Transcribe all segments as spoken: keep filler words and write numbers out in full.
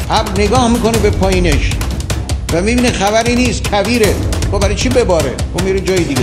ابر نگاه میکنه به پایینش و میبینه خبری نیست، کویره. خب برای چی بباره؟ خب میره جای دیگه.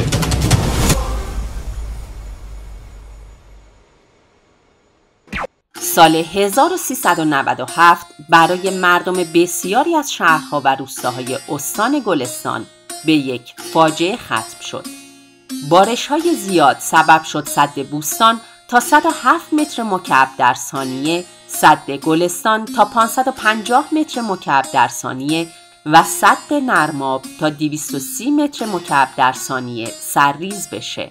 سال هزار و سیصد و نود و هفت برای مردم بسیاری از شهرها و روستاهای استان گلستان به یک فاجعه ختم شد. بارش‌های زیاد سبب شد سد بوستان تا صد و هفت متر مکعب در ثانیه، سد گلستان تا پانصد و پنجاه متر مکعب در ثانیه و سد نرماب تا دویست و سی متر مکعب در ثانیه سرریز بشه.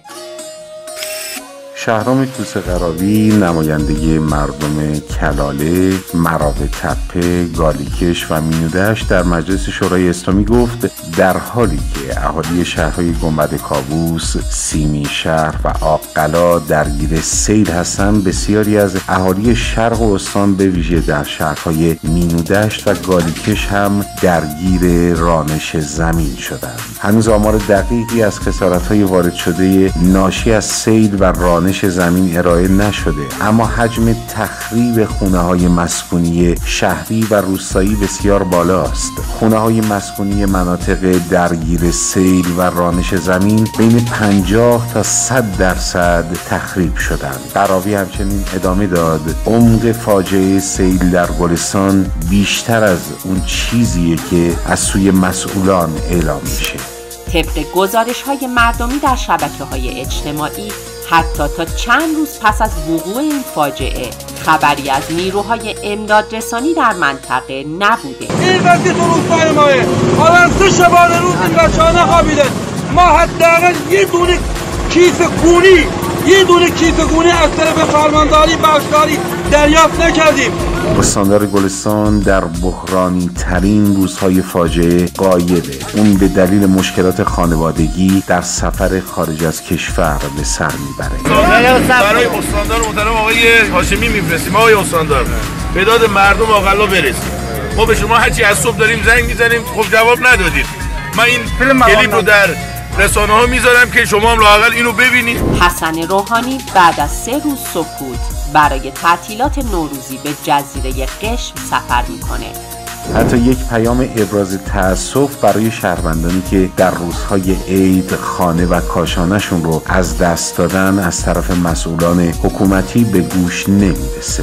شهرام کوسه قراوی نماینده مردم کلاله، مراغ تپه، گالیکش و مینودشت در مجلس شورای اسلامی گفت در حالی که اهالی شهرهای گنبد کاووس، سیمی شهر و آبقلا درگیر سیل هستند، بسیاری از اهالی شرق استان به ویژه در شهرهای مینودشت و گالیکش هم درگیر رانش زمین شدند. هنوز آمار دقیقی از خسارت‌های وارد شده ناشی از سیل و رانش زمین ارائه نشده، اما حجم تخریب خونه‌های مسکونی شهری و روستایی بسیار بالاست. خونه‌های مسکونی مناطق درگیر سیل و رانش زمین بین پنجاه تا صد درصد تخریب شدند. قراوی همچنین ادامه داد عمق فاجعه سیل در گلستان بیشتر از اون چیزیه که از سوی مسئولان اعلام میشه. طبق گزارش‌های مردمی در شبکه‌های اجتماعی، حتی تا چند روز پس از وقوع این فاجعه خبری از نیروهای امدادرسانی در منطقه نبوده. این وضعیت روستای ماه، حالا سه شبانه روز این بچه‌ها نخوابیدن. ما حداقل یه دونه کیف گونی یه دونه کیف گونی از طرف فرمانداری بخشداری دریافت نکردیم. استاندار گلستان در بحرانی ترین روزهای فاجعه غایبه. اون به دلیل مشکلات خانوادگی در سفر خارج از کشور به سر میبره. برای استاندار محترم آقای هاشمی میفرستیم. آقای استاندار به داد مردم آقلا برسیم. ما به شما هرچی از صبح داریم زنگ میزنیم، خب جواب ندادید. من این کلیپ رو در رسانه ها میذارم که شما هم لااقل اینو ببینید. حسن روحانی بعد از سه روز سکوت برای تعطیلات نوروزی به جزیره قشم سفر میکنه. حتی یک پیام ابراز تأسف برای شهروندانی که در روزهای عید خانه و کاشانشون رو از دست دادن از طرف مسئولان حکومتی به گوش نمیرسه.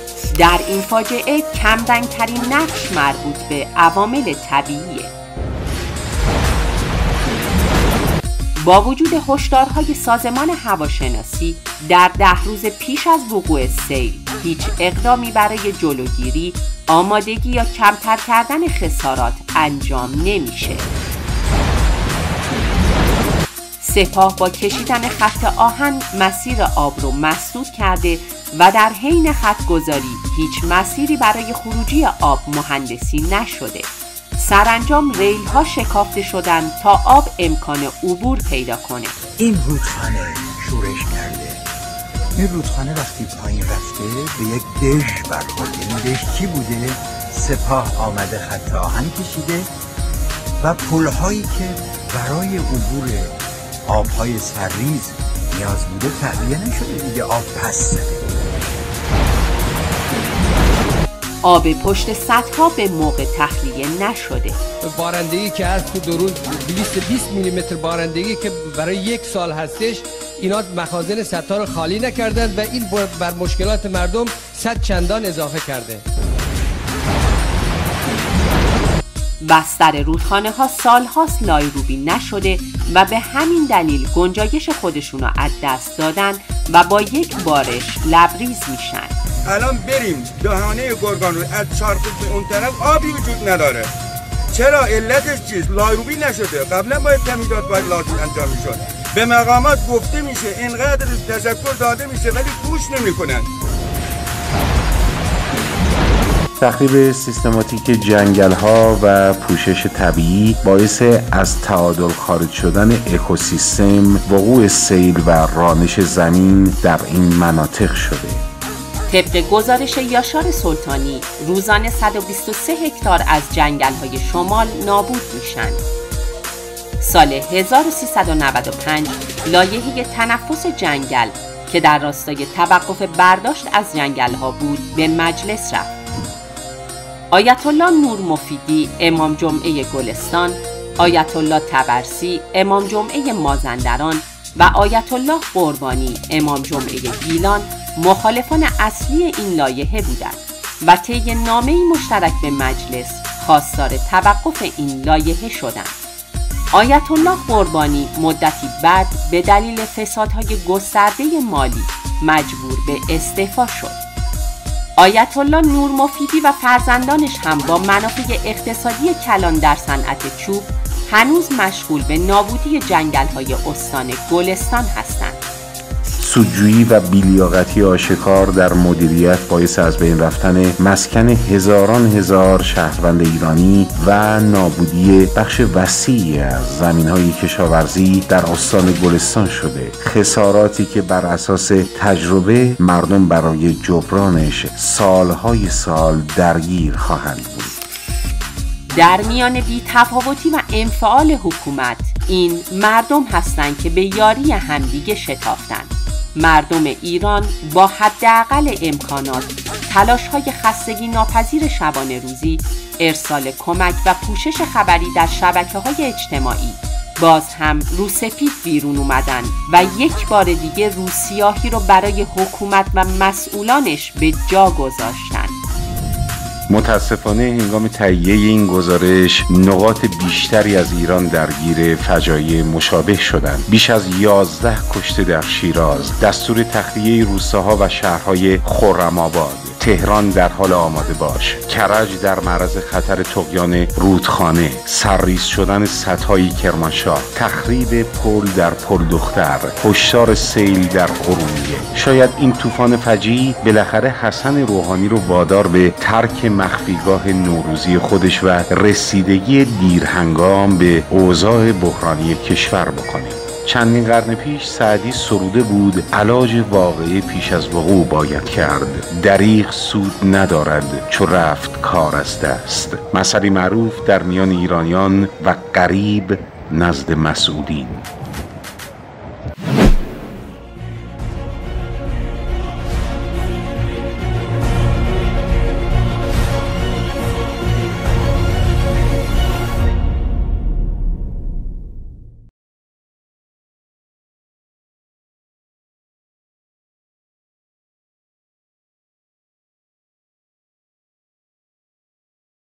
در این فاجعه کمرنگ‌ترین نقش مربوط به عوامل طبیعیه. با وجود هشدارهای سازمان هواشناسی در ده روز پیش از وقوع سیل هیچ اقدامی برای جلوگیری، آمادگی یا کمتر کردن خسارات انجام نمیشه. سپاه با کشیدن خط آهن مسیر آب رو مسدود کرده و در حین خط گذاری هیچ مسیری برای خروجی آب مهندسی نشده. سرانجام ریل ها شکافته شدند تا آب امکان عبور پیدا کنه. این رودخانه شورش کرده. این رودخانه وقتی پایین رفته به یک دژ برخورده. این دژ چی بوده؟ سپاه آمده خط آهن کشیده و پل هایی که برای عبور آب های سرریز نیاز بوده تعبیه نشده دیگه، آب پس زده. آب پشت سدها به موقع تخلیه نشده. بارندگی که از تو دو روز دویست و بیست میلی متر بارندگی که برای یک سال هستش، اینا مخازن سدها رو خالی نکردند و این بر مشکلات مردم صد چندان اضافه کرده. بستر رودخانه ها سال هاست لایروبی نشده و به همین دلیل گنجایش خودشون رو از دست دادن و با یک بارش لبریز میشن. الان بریم دهانه گرگان رو از چارخوب به اون طرف آبی وجود نداره. چرا؟ علتش چیست؟ لایروبی نشده. قبلا باید تمهیدات باید لازم انجام میشد. به مقامات گفته میشه، اینقدر تشکر داده میشه ولی گوش نمیکنن. تخریب سیستماتیک جنگل ها و پوشش طبیعی باعث از تعادل خارج شدن اکوسیستم، وقوع سیل و رانش زمین در این مناطق شده. طبق گزارش یاشار سلطانی روزانه صد و بیست و سه هکتار از جنگل‌های شمال نابود میشن. سال هزار و سیصد و نود و پنج لایحه تنفس جنگل که در راستای توقف برداشت از جنگل‌ها بود به مجلس رفت. آیت الله نور مفیدی امام جمعه گلستان، آیت الله طبرسی امام جمعه مازندران و آیت الله قربانی امام جمعه گیلان مخالفان اصلی این لایحه بودند و طی نامه‌ای مشترک به مجلس خواستار توقف این لایحه شدند. آیت الله قربانی مدتی بعد به دلیل فسادهای گسترده مالی مجبور به استعفا شد. آیت الله نور مفیدی و فرزندانش هم با منافع اقتصادی کلان در صنعت چوب هنوز مشغول به نابودی جنگل‌های استان گلستان هستند. سودجویی و بی‌لیاقتی آشکار در مدیریت باعث از بین رفتن مسکن هزاران هزار شهروند ایرانی و نابودی بخش وسیعی از زمین‌های کشاورزی در استان گلستان شده. خساراتی که بر اساس تجربه مردم برای جبرانش سالهای سال درگیر خواهند بود. در میان بی‌تفاوتی و انفعال حکومت این مردم هستند که به یاری همدیگه شتافتند. مردم ایران با حداقل امکانات تلاش‌های خستگی ناپذیر شبانه روزی، ارسال کمک و پوشش خبری در شبکه‌های اجتماعی باز هم رو سپید بیرون اومدن و یک بار دیگه رو سیاهی رو برای حکومت و مسئولانش به جا گذاشتن. متاسفانه هنگام تهیه این گزارش نقاط بیشتری از ایران درگیر فجایع مشابه شدند. بیش از یازده کشته در شیراز، دستور تخلیه روستاها و شهرهای خرم‌آباد، تهران در حال آماده باش، کرج در معرض خطر طغیان رودخانه، سرریز شدن سدهای کرمانشاه، تخریب پل در پل دختر، هشدار سیل در ارومیه. شاید این طوفان فجیع بالاخره حسن روحانی رو وادار به ترک مخفیگاه نوروزی خودش و رسیدگی دیرهنگام به اوضاع بحرانی کشور بکنه. چندین قرن پیش سعدی سروده بود علاج واقعی پیش از وقوع باید کرد، دریغ سود ندارد چو رفت کار از دست. مثلی معروف در میان ایرانیان و غریب نزد مسئولین.